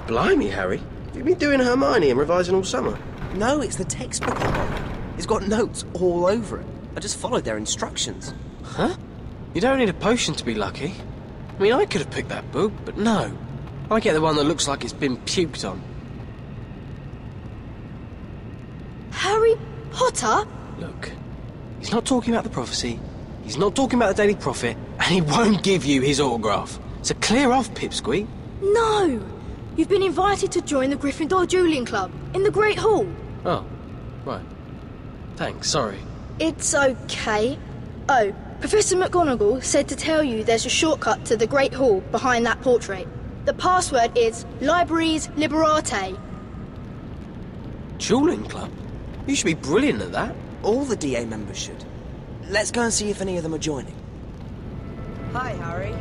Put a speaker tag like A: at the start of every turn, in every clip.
A: Blimey, Harry. Have you been doing Hermione and revising all summer?
B: No, it's the textbook I borrowed. It's got notes all over it. I just followed their instructions.
A: Huh? You don't need a potion to be lucky. I mean, I could have picked that book, but no. I get the one that looks like it's been puked on.
C: Harry Potter?
A: Look, he's not talking about the prophecy, he's not talking about the Daily Prophet, and he won't give you his autograph. So clear off, Pipsqueak.
C: No! You've been invited to join the Gryffindor Dueling Club in the Great Hall.
A: Oh, right. Thanks, sorry.
C: It's okay. Oh, Professor McGonagall said to tell you there's a shortcut to the Great Hall behind that portrait. The password is Libraries Liberate.
A: Dueling Club? You should be brilliant at that.
B: All the DA members should. Let's go and see if any of them are joining. Hi, Harry.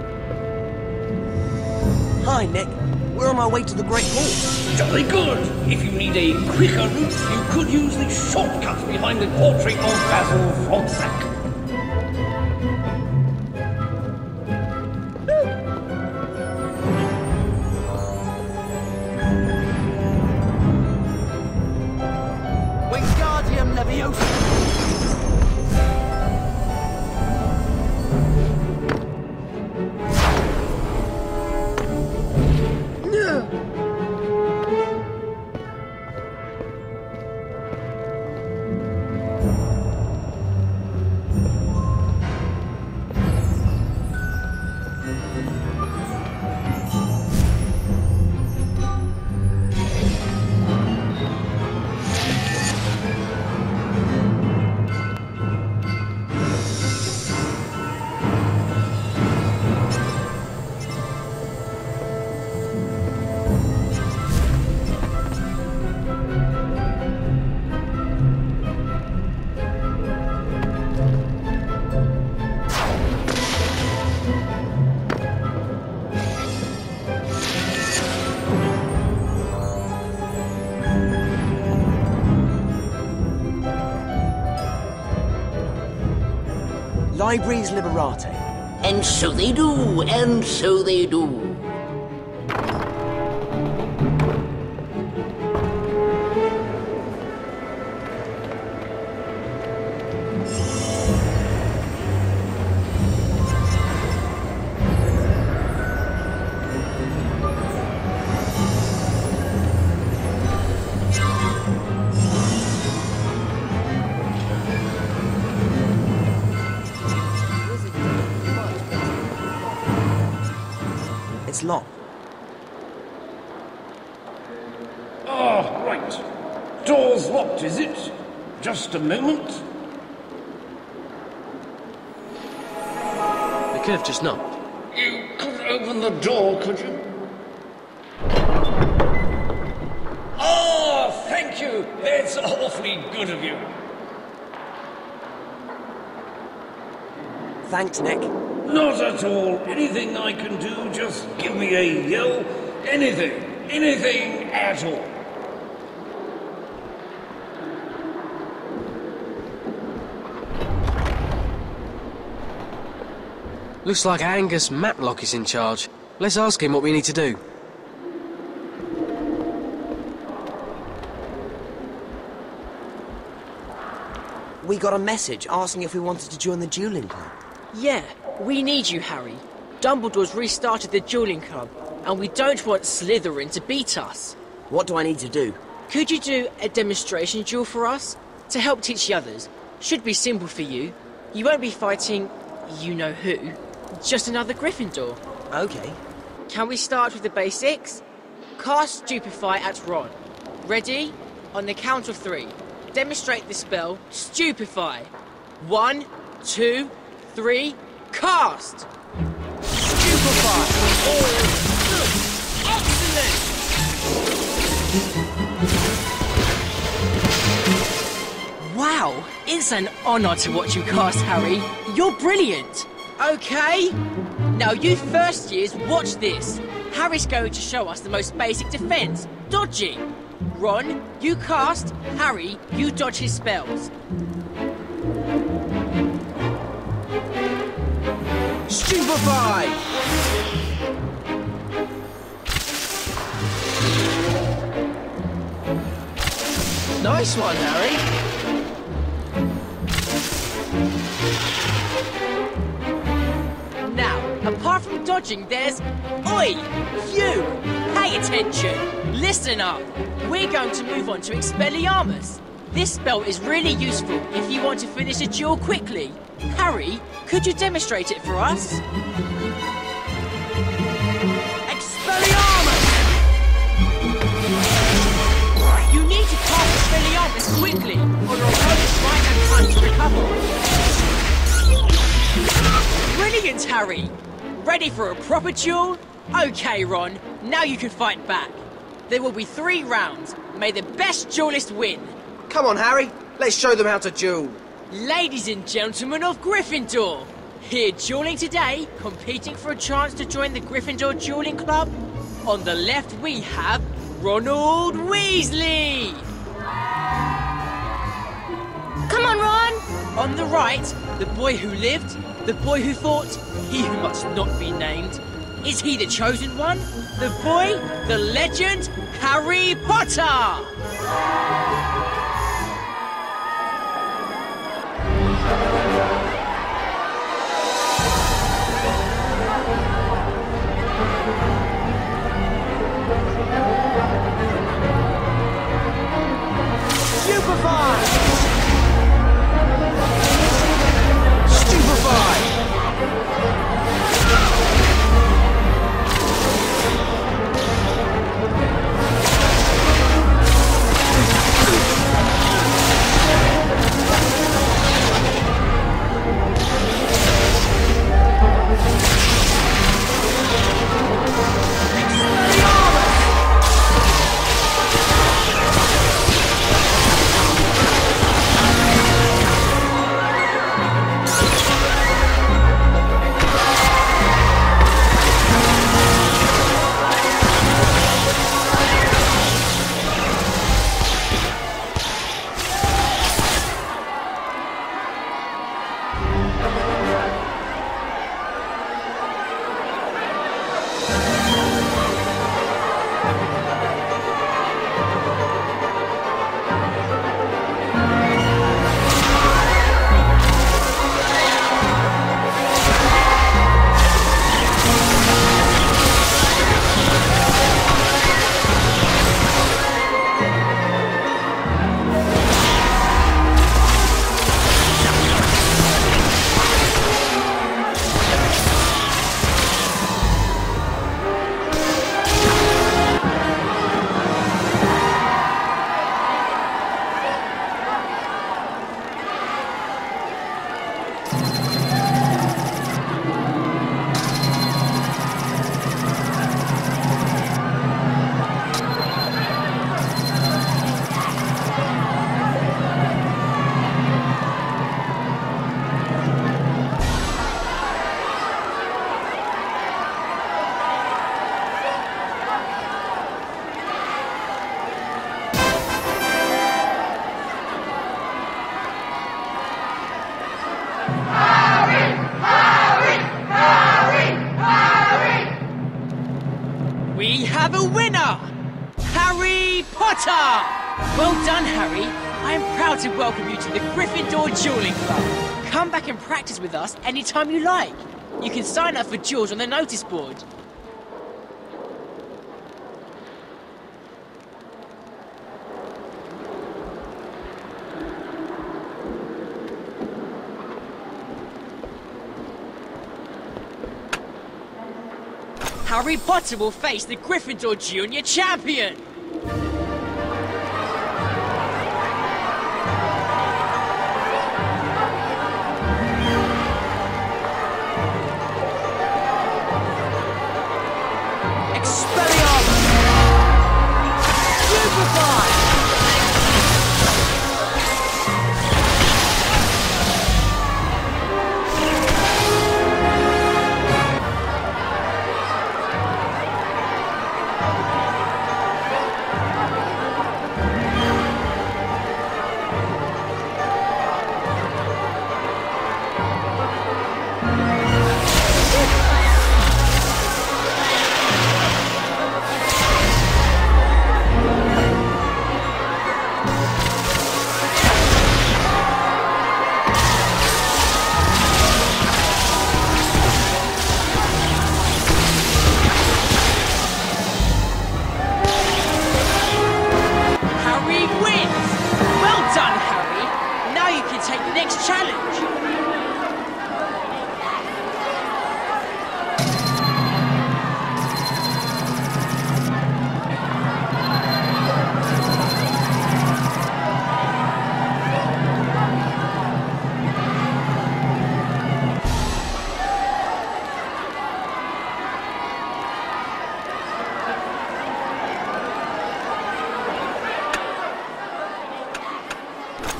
B: Hi, Nick. We're on our way to the Great Hall.
D: Jolly good. If you need a quicker route, you could use the shortcut behind the portrait of Basil Frontenac.
B: Wingardium Leviosa! Libraries Liberate.
E: And so they do, and so they do.
B: It's locked.
D: Ah, right. Door's locked, is it? Just a moment.
A: They could have just knocked.
D: You could open the door, could you? Ah, thank you. That's awfully good of you.
B: Thanks, Nick.
D: Not at all. Anything I can do, just give me a yell. Anything. Anything at all.
A: Looks like Angus Matlock is in charge. Let's ask him what we need to do.
B: We got a message asking if we wanted to join the dueling club.
F: Yeah, we need you, Harry. Dumbledore's restarted the dueling club, and we don't want Slytherin to beat us.
B: What do I need to do?
F: Could you do a demonstration duel for us? To help teach the others. Should be simple for you. You won't be fighting you-know-who. Just another Gryffindor.
B: Okay.
F: Can we start with the basics? Cast Stupefy at Ron. Ready? On the count of 3. Demonstrate the spell Stupefy. 1, 2, 3, cast! Stupefy! Oh, excellent! Wow, it's an honour to watch you cast, Harry. You're brilliant. Okay? Now you first years, watch this. Harry's going to show us the most basic defence, dodging. Ron, you cast. Harry, you dodge his spells.
B: Stupefy!
F: Nice one, Harry. Now, apart from dodging, there's... Oi! You! Pay attention! Listen up! We're going to move on to Expelliarmus. This spell is really useful if you want to finish a duel quickly. Harry, could you demonstrate it for us? Expelliarmus! You need to cast Expelliarmus quickly, or your opponents might have time to recover. Brilliant, Harry! Ready for a proper duel? Okay, Ron, now you can fight back. There will be 3 rounds. May the best duelist win.
B: Come on, Harry. Let's show them how to duel.
F: Ladies and gentlemen of Gryffindor, here dueling today, competing for a chance to join the Gryffindor Dueling Club. On the left we have Ronald Weasley.
C: Come on, Ron!
F: On the right, the boy who lived, the boy who fought, he who must not be named. Is he the chosen one? The boy, the legend, Harry Potter!
B: Stupefy! Stupefy!
F: We have a winner! Harry Potter! Well done, Harry. I am proud to welcome you to the Gryffindor Dueling Club. Come back and practice with us anytime you like. You can sign up for duels on the notice board. Harry Potter will face the Gryffindor Junior Champion! Expelliarmus! Stupefy!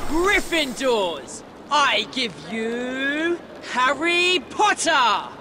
F: Gryffindors! I give you Harry Potter!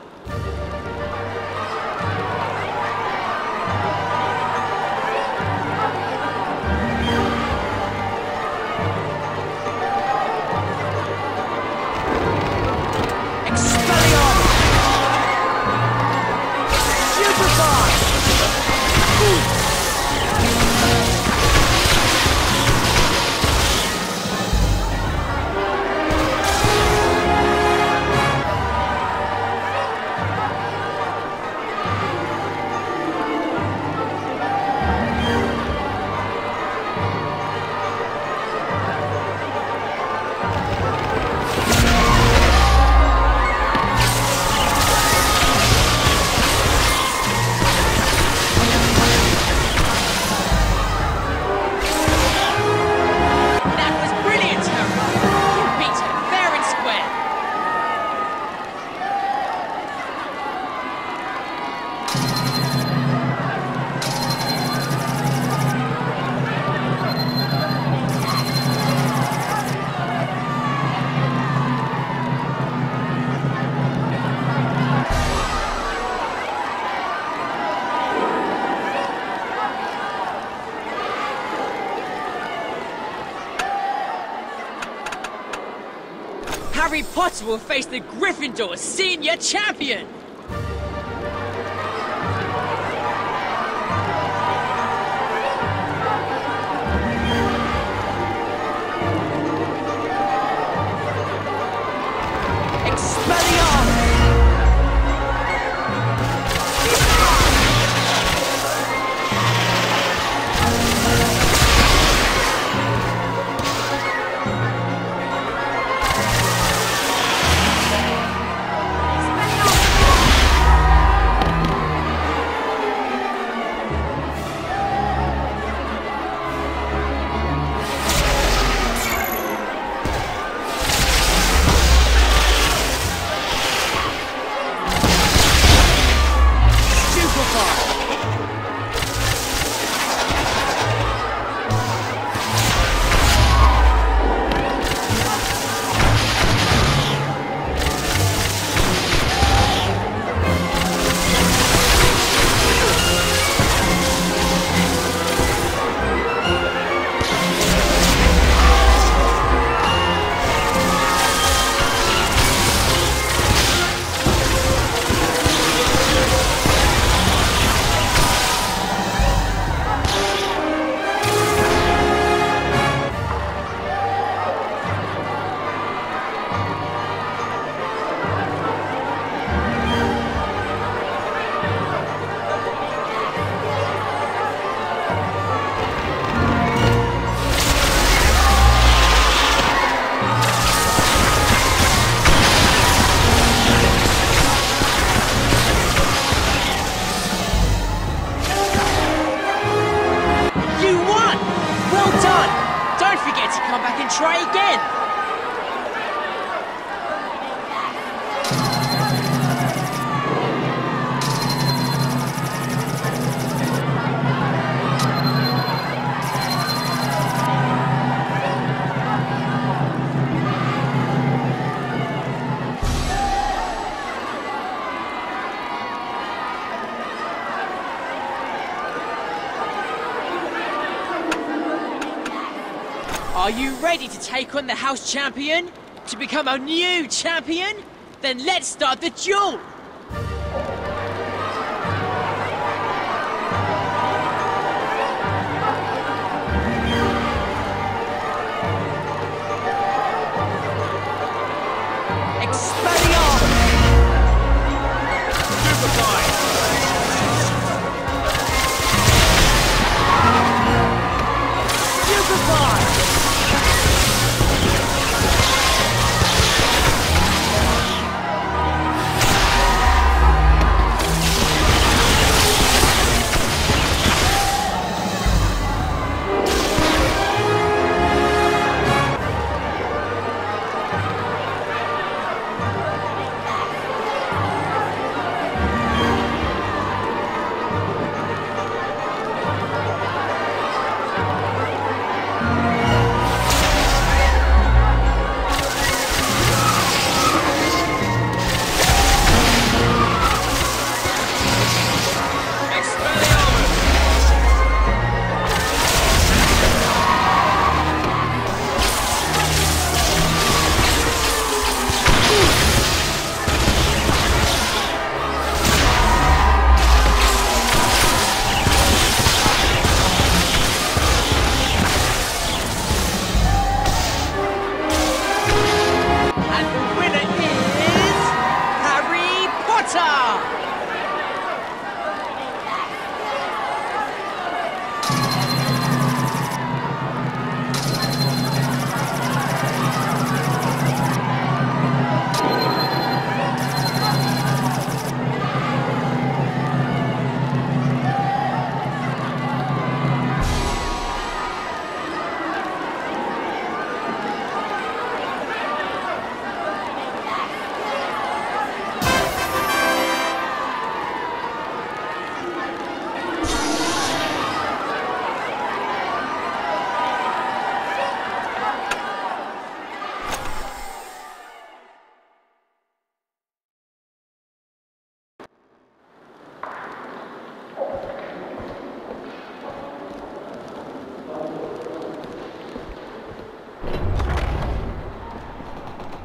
F: Harry Potter will face the Gryffindor Senior Champion! Come back and try again! Are you ready to take on the house champion? To become a new champion? Then let's start the duel!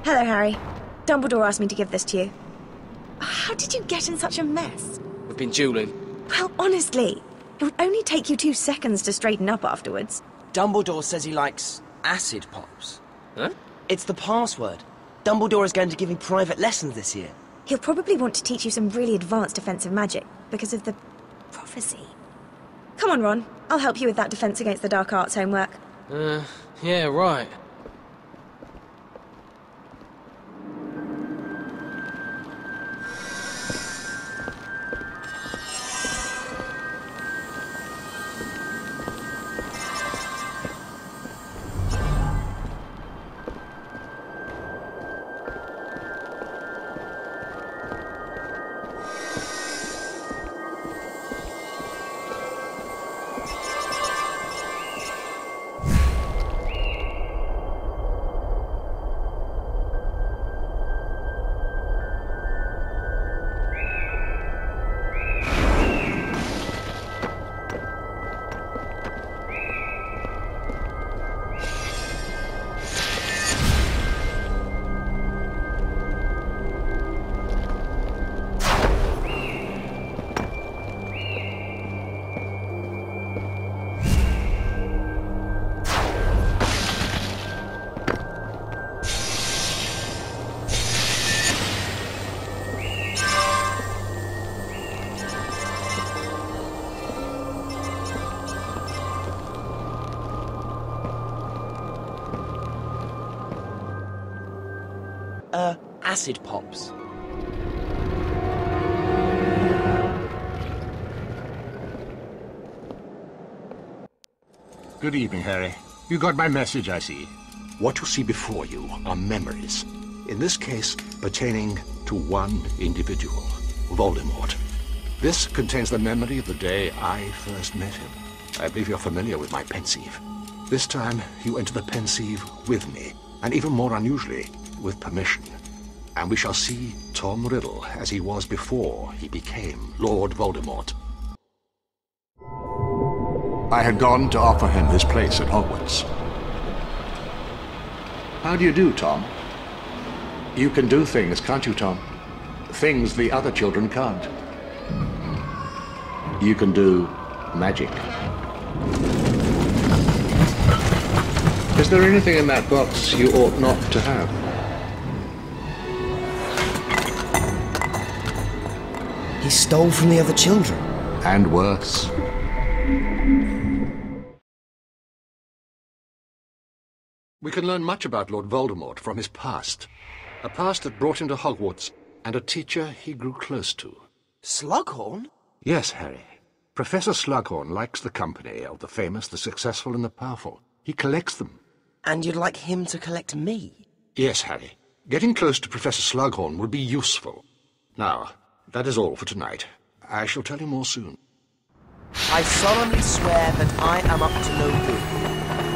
G: Hello, Harry. Dumbledore asked me to give this to you. How did you get in such a mess?
A: We've been dueling.
G: Well, honestly, it would only take you 2 seconds to straighten up afterwards.
B: Dumbledore says he likes acid pops.
A: Huh?
B: It's the password. Dumbledore is going to give me private lessons this year.
G: He'll probably want to teach you some really advanced defensive magic because of the prophecy. Come on, Ron. I'll help you with that Defense Against the Dark Arts homework.
A: Yeah, right.
B: Acid pops.
H: Good evening, Harry. You got my message, I see.
I: What you see before you are memories, in this case pertaining to one individual, Voldemort. This contains the memory of the day I first met him. I believe you're familiar with my Pensieve. This time, you enter the Pensieve with me, and even more unusually, with permission. And we shall see Tom Riddle as he was before he became Lord Voldemort. I had gone to offer him his place at Hogwarts. How do you do, Tom? You can do things, can't you, Tom? Things the other children can't. You can do magic. Is there anything in that box you ought not to have?
B: He stole from the other children.
I: And worse. We can learn much about Lord Voldemort from his past. A past that brought him to Hogwarts, and a teacher he grew close to.
B: Slughorn?
I: Yes, Harry. Professor Slughorn likes the company of the famous, the successful, and the powerful. He collects them.
B: And you'd like him to collect me?
I: Yes, Harry. Getting close to Professor Slughorn will be useful. Now, that is all for tonight. I shall tell you more soon.
B: I solemnly swear that I am up to no good.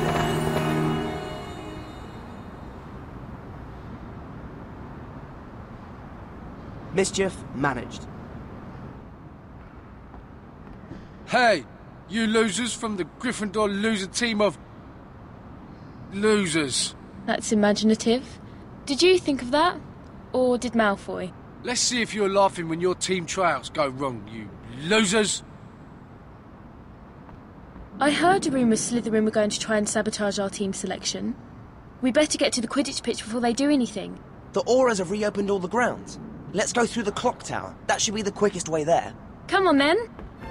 B: Mischief managed.
J: Hey, you losers from the Gryffindor loser team of... losers.
K: That's imaginative. Did you think of that? Or did Malfoy?
J: Let's see if you're laughing when your team trials go wrong, you losers.
K: I heard a rumour Slytherin were going to try and sabotage our team selection. We better get to the Quidditch pitch before they do anything.
B: The Aurors have reopened all the grounds. Let's go through the clock tower. That should be the quickest way there.
K: Come on then.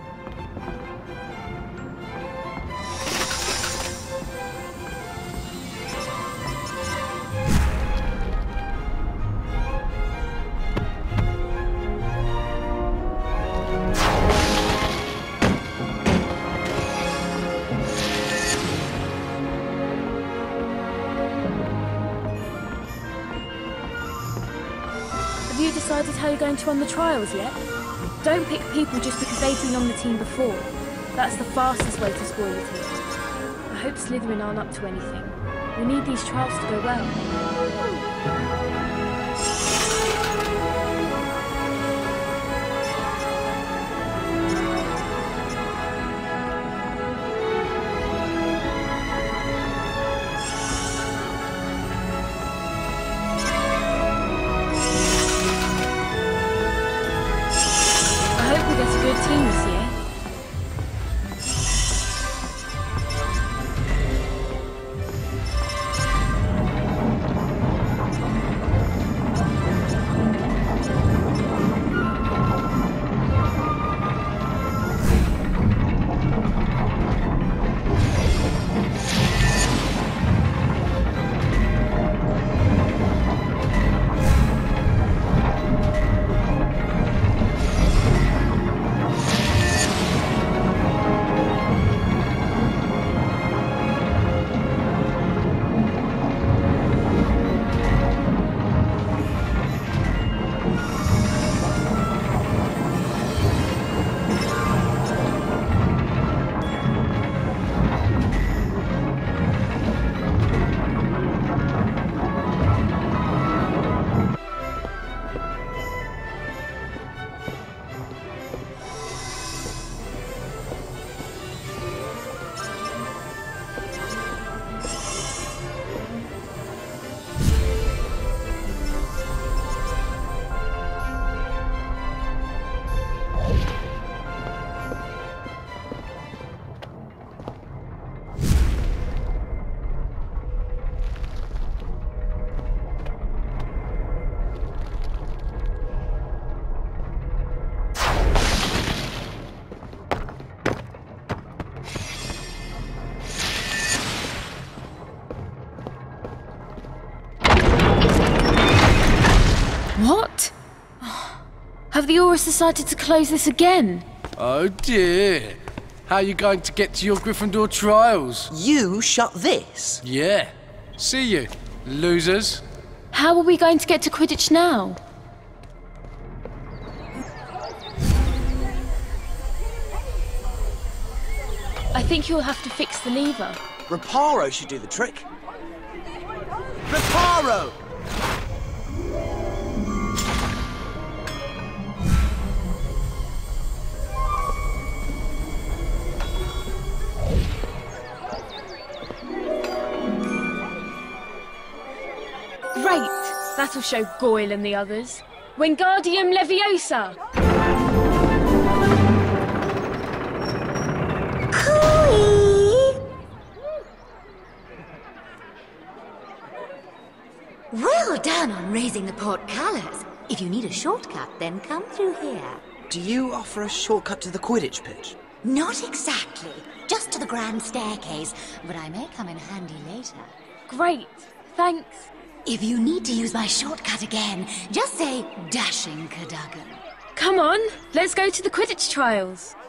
K: Have you decided how you're going to run the trials yet? Don't pick people just because they've been on the team before. That's the fastest way to spoil the team. I hope Slytherin aren't up to anything. We need these trials to go well. What? Have the Aurors decided to close this again?
J: Oh dear. How are you going to get to your Gryffindor trials?
B: You shut this?
J: Yeah. See you, losers.
K: How are we going to get to Quidditch now? I think you'll have to fix the lever.
B: Reparo should do the trick. Reparo!
K: Great! That'll show Goyle and the others. Wingardium Leviosa!
L: Well done on raising the portcullis. If you need a shortcut, then come through here.
B: Do you offer a shortcut to the Quidditch pitch?
L: Not exactly. Just to the grand staircase, but I may come in handy later.
K: Great. Thanks.
L: If you need to use my shortcut again, just say Dashing Cadogan.
K: Come on, let's go to the Quidditch trials.